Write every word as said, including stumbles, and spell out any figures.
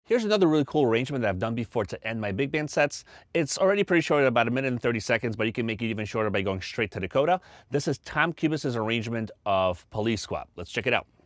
Here's another really cool arrangement that I've done before to end my big band sets. It's already pretty short, about a minute and thirty seconds, but you can make it even shorter by going straight to the coda. This is Tom Kubis' arrangement of Police Squad. Let's check it out.